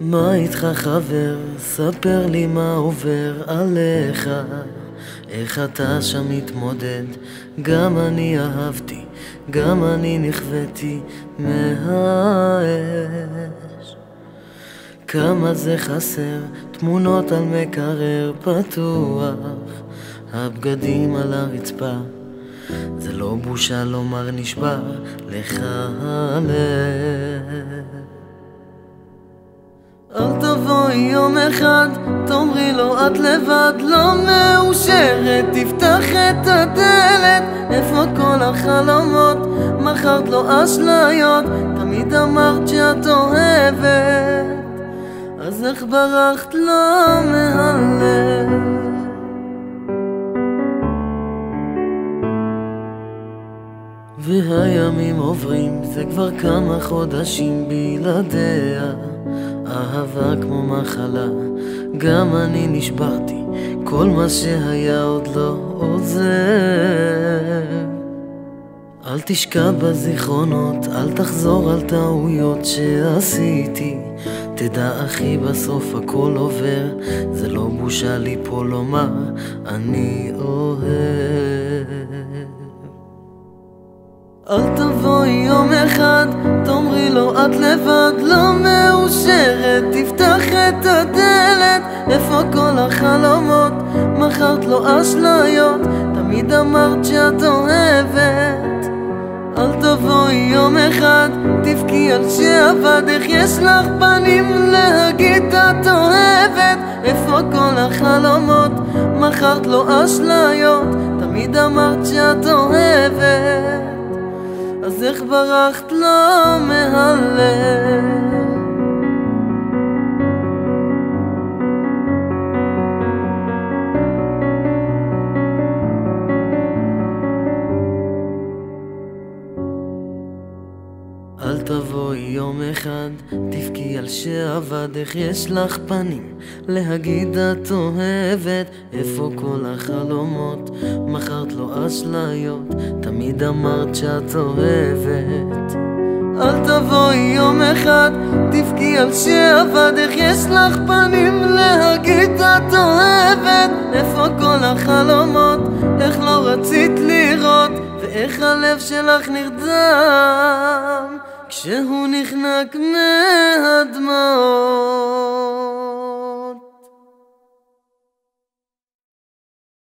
מה איתך חבר? ספר לי מה עובר עליך, איך אתה שם מתמודד. גם אני אהבתי, גם אני נכוויתי מהאש. כמה זה חסר, תמונות על מקרר פתוח, הבגדים על הרצפה. זה לא בושה לומר נשבר לך הלב. אל תבואי יום אחד, תאמרי לו את לבד, לא מאושרת, תפתח את הדלת. איפה כל החלומות? מכרת לו אשליות, תמיד אמרת שאת אוהבת, אז איך ברחת לו מהלב? והימים עוברים, זה כבר כמה חודשים בלעדיה. אהבה כמו מחלה, גם אני נשברתי, כל מה שהיה עוד לא עוזר. אל תשקע בזיכרונות, אל תחזור על טעויות שעשיתי. תדע אחי, בסוף הכל עובר, זה לא בושה לי פה לומר אני אוהב. אל תבואי יום אחד, תאמרי לו את לבד, לא מאושרת, תפתח את הדלת. איפה כל החלומות? מכרת לו אשליות, תמיד אמרת שאת אוהבת. אל תבואי יום אחד, תבכי על שעבד, איך יש לך פנים להגיד את אוהבת. איפה כל החלומות? מכרת לו אשליות, תמיד אמרת שאת אוהבת, אז איך ברחת לו מהלב? אל תבואי יום אחד, תבכי על שעבד, איך יש לך פנים להגיד את אוהבת. איפה כל החלומות? מכרת לו אשליות, תמיד אמרת שאת אוהבת. אל תבואי יום אחד, תבכי על שעבד, איך יש לך פנים להגיד את אוהבת. איפה כל החלומות? איך לא רצית לראות, ואיך הלב שלך נרדם כשהוא נחנק מהדמעות.